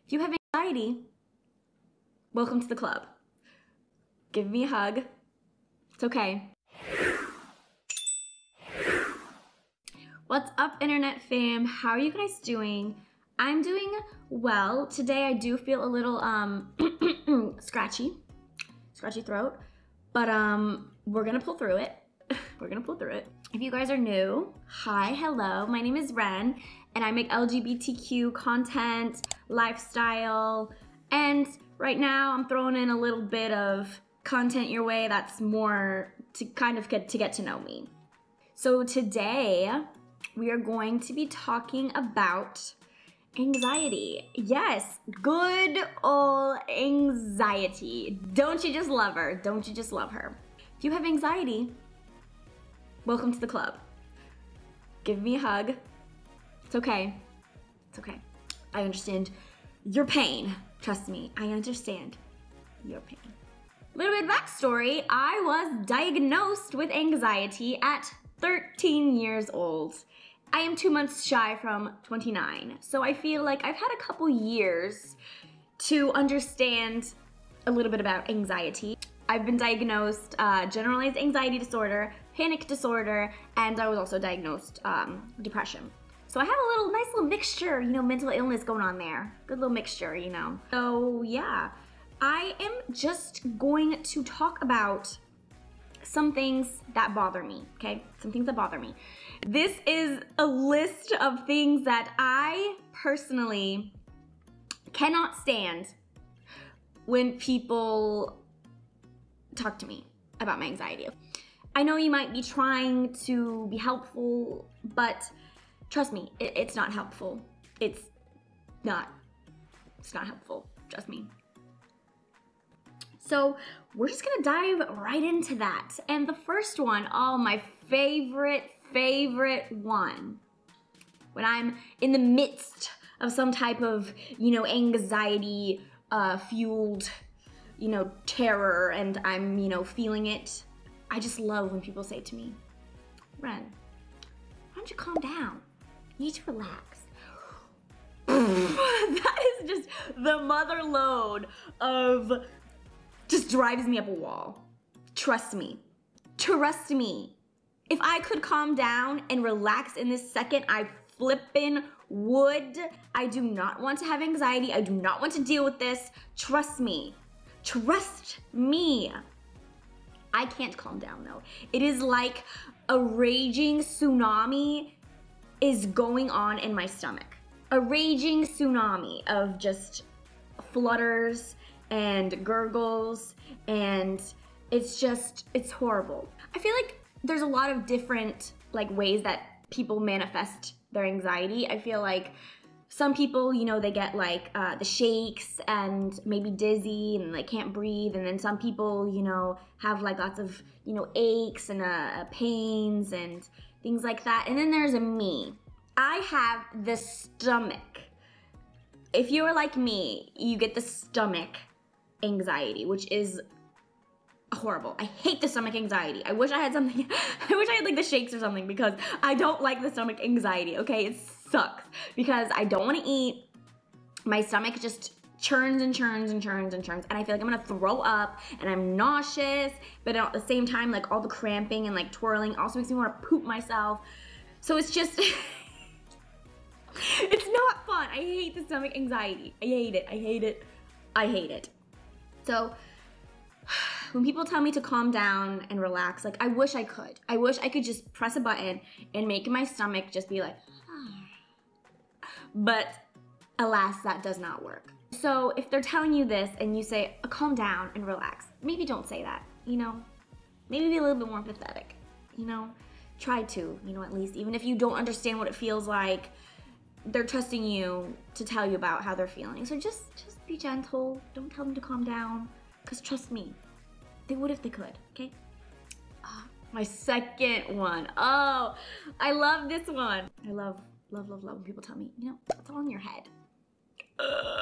If you have anxiety, welcome to the club. Give me a hug. It's okay. What's up, internet fam? How are you guys doing? I'm doing well. Today I do feel a little scratchy throat, but we're gonna pull through it. We're gonna pull through it. If you guys are new, hi, hello, my name is Ren, and I make LGBTQ content, lifestyle, and right now I'm throwing in a little bit of content your way that's more to kind of get to know me. So today we are going to be talking about anxiety. Yes, good old anxiety. Don't you just love her? Don't you just love her? If you have anxiety, welcome to the club. Give me a hug. It's okay. It's okay. I understand your pain. Trust me, I understand your pain. A little bit of backstory. I was diagnosed with anxiety at 13 years old. I am 2 months shy from 29, so I feel like I've had a couple years to understand a little bit about anxiety. I've been diagnosed generalized anxiety disorder, panic disorder, and I was also diagnosed depression. So I have a nice little mixture, you know, mental illness going on there. Good little mixture, you know. So yeah, I am just going to talk about some things that bother me, okay? Some things that bother me. This is a list of things that I personally cannot stand when people talk to me about my anxiety. I know you might be trying to be helpful, but trust me, it's not helpful. It's not helpful, trust me. So we're just gonna dive right into that. And the first one, oh, my favorite one. When I'm in the midst of some type of, you know, anxiety fueled, you know, terror, and I'm, you know, feeling it, I just love when people say to me, Ren, why don't you calm down? You need to relax. That is just the mother load of just drives me up a wall. Trust me. Trust me. If I could calm down and relax in this second, I flippin' would. I do not want to have anxiety. I do not want to deal with this. Trust me. Trust me. I can't calm down though. It is like a raging tsunami is going on in my stomach. A raging tsunami of just flutters and gurgles, and it's horrible. I feel like there's a lot of different ways that people manifest their anxiety. I feel like some people, you know, they get the shakes and maybe dizzy and can't breathe, and then some people, you know, have lots of, you know, aches and pains and things like that. And then there's me. I have the stomach. If you're like me, you get the stomach anxiety, which is horrible. I hate the stomach anxiety. I wish I had something, I wish I had the shakes or something, because I don't like the stomach anxiety, okay? It sucks because I don't want to eat. My stomach just churns and churns and churns and churns, and I feel like I'm gonna throw up, and I'm nauseous, but at the same time, all the cramping and twirling also makes me want to poop myself. So it's just, it's not fun. I hate the stomach anxiety. I hate it. I hate it. I hate it. So when people tell me to calm down and relax, I wish I could. I wish I could just press a button and make my stomach just be but alas, that does not work. So if they're telling you this and you say, calm down and relax, maybe don't say that, you know? Maybe be a little bit more empathetic, you know? Try to, you know, at least, even if you don't understand what it feels like, they're trusting you to tell you about how they're feeling. So just be gentle. Don't tell them to calm down, because trust me, they would if they could, okay? My second one. Oh, I love this one. I love when people tell me, you know, it's all in your head.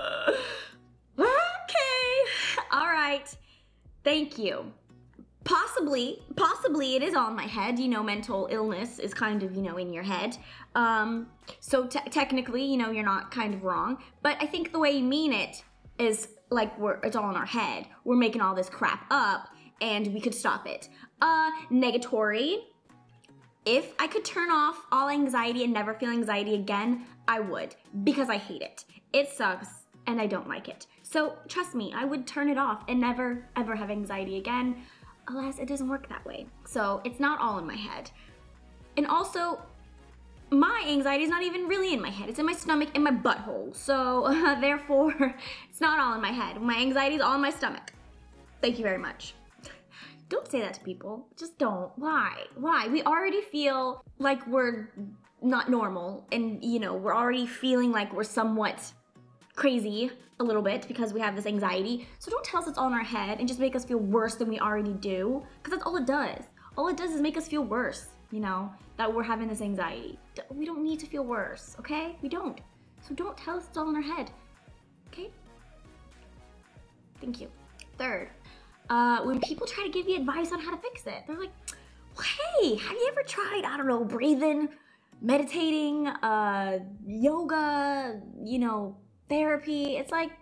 Okay, all right, thank you. Possibly possibly it is all in my head. You know, mental illness is kind of, you know, in your head. So technically, you know, you're not kind of wrong. But I think the way you mean it is like it's all in our head. We're making all this crap up and we could stop it. Negatory. If I could turn off all anxiety and never feel anxiety again, I would, because I hate it. It sucks and I don't like it. So trust me, I would turn it off and never ever have anxiety again. Alas, it doesn't work that way. So it's not all in my head. And also, my anxiety is not even really in my head. It's in my stomach and my butthole. So therefore, it's not all in my head. My anxiety is all in my stomach. Thank you very much. Don't say that to people. Just don't. Why? Why? We already feel like we're not normal, and you know, we're already feeling like we're somewhat crazy a little bit because we have this anxiety. So don't tell us it's all in our head and just make us feel worse than we already do, because that's all it does. All it does is make us feel worse, you know, that we're having this anxiety. We don't need to feel worse, okay? We don't. So don't tell us it's all in our head, okay? Thank you. Third, when people try to give you advice on how to fix it, they're like, hey, have you ever tried, I don't know, breathing, meditating, yoga, you know, therapy? It's like,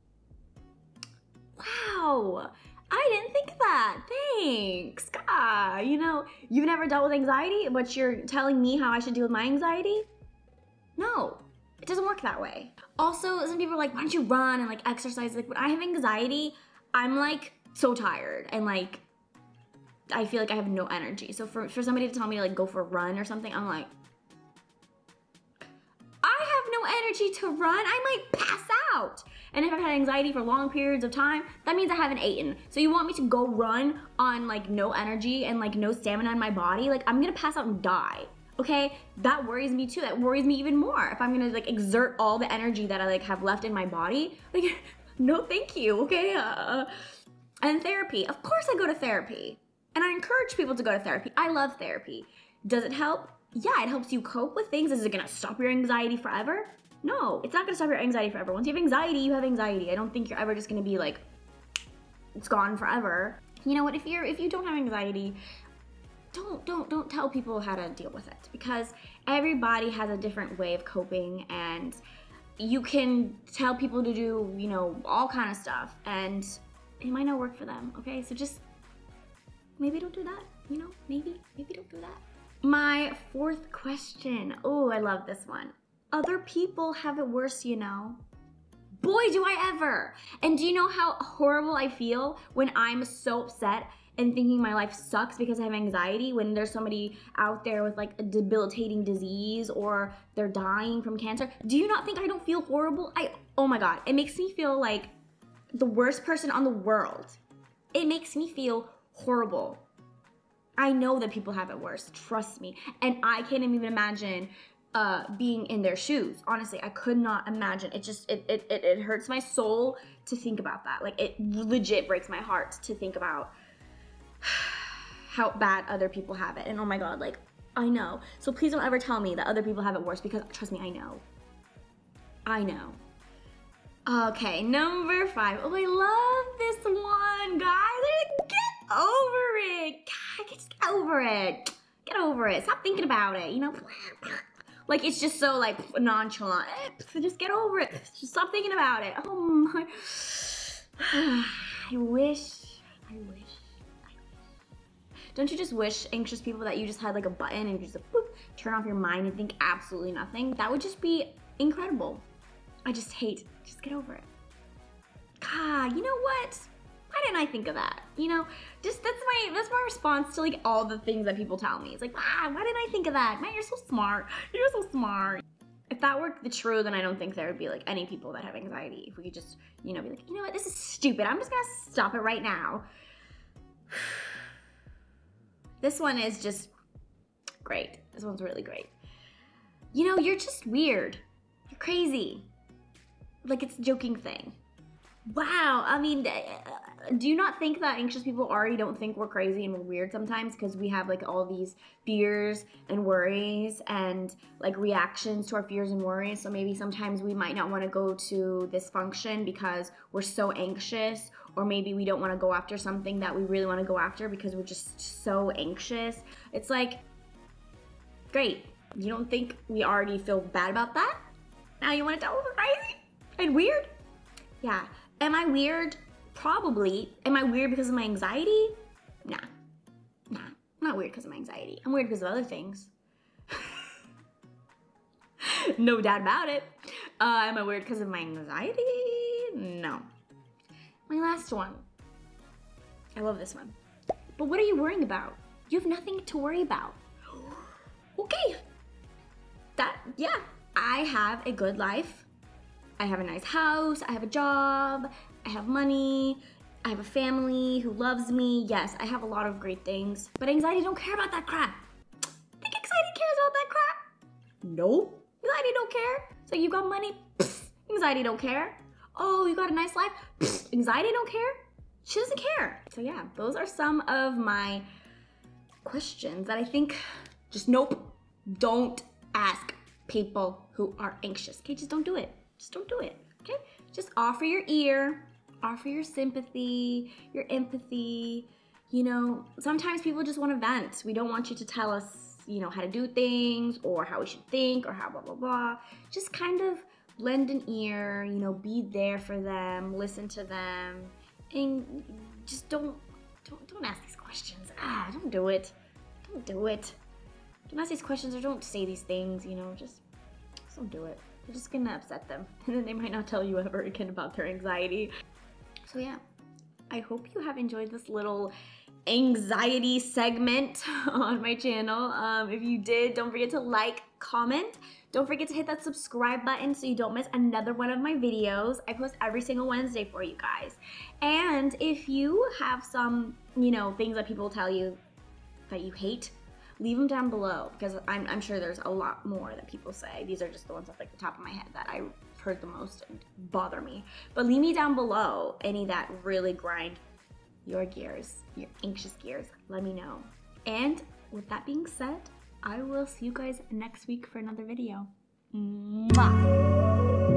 wow, I didn't think of that. Thanks. God, you know, you've never dealt with anxiety, but you're telling me how I should deal with my anxiety? No, it doesn't work that way. Also, some people are like, why don't you run and like exercise? Like when I have anxiety, I'm like so tired and like I feel like I have no energy. So for somebody to tell me to like go for a run or something, I'm like, I have no energy to run. I might pass out. And if I've had anxiety for long periods of time, that means I haven't eaten. So you want me to go run on like no energy and like no stamina in my body? Like I'm gonna pass out and die. Okay, that worries me too. That worries me even more. If I'm gonna like exert all the energy that I like have left in my body, like no thank you, okay? And therapy, of course I go to therapy. And I encourage people to go to therapy. I love therapy. Does it help? Yeah, it helps you cope with things. Is it gonna stop your anxiety forever? No, it's not gonna stop your anxiety forever. Once you have anxiety, you have anxiety. I don't think you're ever just gonna be like, it's gone forever. You know what, if you don't have anxiety, don't tell people how to deal with it, because everybody has a different way of coping, and you can tell people to do, you know, all kind of stuff, and it might not work for them, okay? So just maybe don't do that, you know? Maybe don't do that. My fourth question. Oh, I love this one. Other people have it worse, you know? Boy, do I ever. And do you know how horrible I feel when I'm so upset and thinking my life sucks because I have anxiety, when there's somebody out there with like a debilitating disease or they're dying from cancer? Do you not think I don't feel horrible? Oh my God, it makes me feel like the worst person on the world. It makes me feel horrible. I know that people have it worse, trust me. And I can't even imagine being in their shoes. Honestly, I could not imagine. It hurts my soul to think about that. Like it legit breaks my heart to think about how bad other people have it. And oh my God, like I know. So please don't ever tell me that other people have it worse, because trust me, I know. I know. Okay, number 5. Oh, I love this one, guys. Get over it. God, just get over it. Get over it. Stop thinking about it, you know? Like, it's just so, like, nonchalant. Just get over it. Just stop thinking about it. Oh, my. I wish. Don't you just wish, anxious people, that you just had, like, a button and you just, boop, turn off your mind and think absolutely nothing? That would just be incredible. I just get over it. God, you know what? Why didn't I think of that? You know, just that's my response to like all the things that people tell me. It's like, why didn't I think of that? Man, you're so smart. You're so smart. If that were the true, then I don't think there would be like any people that have anxiety. If we could just, you know, be like, you know what, this is stupid. I'm just gonna stop it right now. This one is just great. This one's really great. You know, you're just weird. You're crazy. Like it's a joking thing. Wow, I mean, do you not think that anxious people already don't think we're crazy and we're weird sometimes because we have like all these fears and worries and like reactions to our fears and worries? So maybe sometimes we might not want to go to this function because we're so anxious, or maybe we don't want to go after something that we really want to go after because we're just so anxious. It's like, great, you don't think we already feel bad about that? Now you want to tell us we're crazy and weird? Yeah. Am I weird? Probably. Am I weird because of my anxiety? Nah. I'm not weird because of my anxiety. I'm weird because of other things. No doubt about it. Am I weird because of my anxiety? No. My last one. I love this one. But what are you worrying about? You have nothing to worry about. Okay. Yeah. I have a good life. I have a nice house, I have a job, I have money, I have a family who loves me. Yes, I have a lot of great things, but anxiety don't care about that crap. Think anxiety cares about that crap? Nope, anxiety don't care. So you got money, pfft, anxiety don't care. Oh, you got a nice life, pfft, anxiety don't care. She doesn't care. So yeah, those are some of my questions that I think just nope, don't ask people who are anxious. Okay, just don't do it. Just don't do it, okay? Just offer your ear, offer your sympathy, your empathy. You know, sometimes people just want to vent. We don't want you to tell us, you know, how to do things or how we should think or how blah, blah, blah. Just kind of lend an ear, you know, be there for them, listen to them, and just don't ask these questions. Don't do it. Don't do it. Don't ask these questions or don't say these things, you know, just don't do it. You're just gonna upset them, and then they might not tell you ever again about their anxiety. So yeah, I hope you have enjoyed this little anxiety segment on my channel. If you did, don't forget to like, comment. Don't forget to hit that subscribe button so you don't miss another one of my videos. I post every single Wednesday for you guys. And if you have some, you know, things that people tell you that you hate, leave them down below, because I'm sure there's a lot more that people say. These are just the ones off like the top of my head that I heard the most and bother me. But leave me down below any that really grind your gears, your anxious gears. Let me know. And with that being said, I will see you guys next week for another video. Mwah.